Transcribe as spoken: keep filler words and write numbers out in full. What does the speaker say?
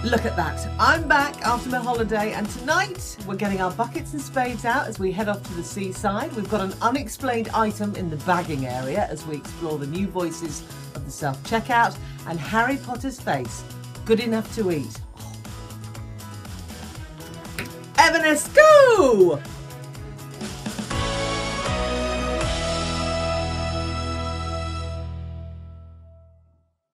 Look at that. I'm back after my holiday, and tonight we're getting our buckets and spades out as we head off to the seaside. We've got an unexplained item in the bagging area as we explore the new voices of the self-checkout and Harry Potter's face. Good enough to eat. Oh. Evanes, go!